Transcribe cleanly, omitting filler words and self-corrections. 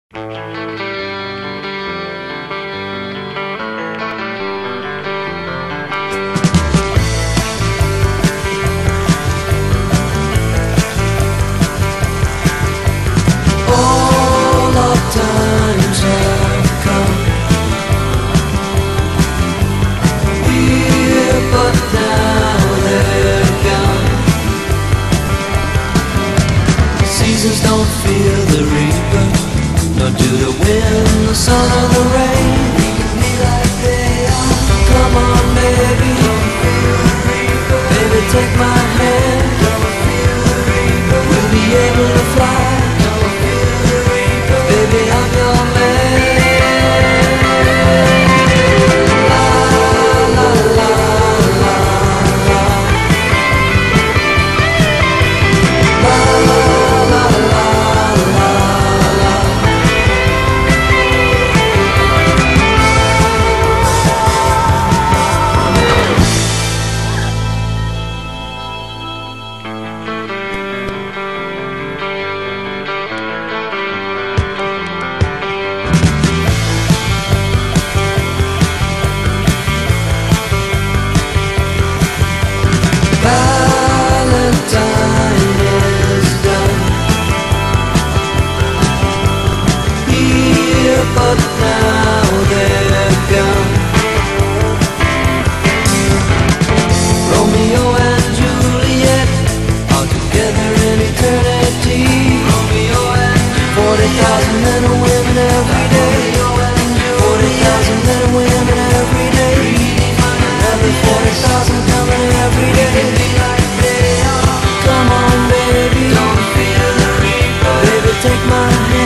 All our times have come. We're but now they're gone. Seasons don't fear the reaper, nor do the wind, the sun or the rain. We can be like they are. Come on, baby, don't feel the reaper. Baby, take my hand, don't feel the reaper. We'll be able to fly. Baby, I'm your man. La la la la la. La la la la la. Valentine is done here, but now they're gone. Romeo and Juliet are together in eternity. Romeo and 40,000 men and women every day. 40,000 men and women every day. Another 40,000 coming every day. Come on, baby, don't feel the reaper. Baby, take my hand.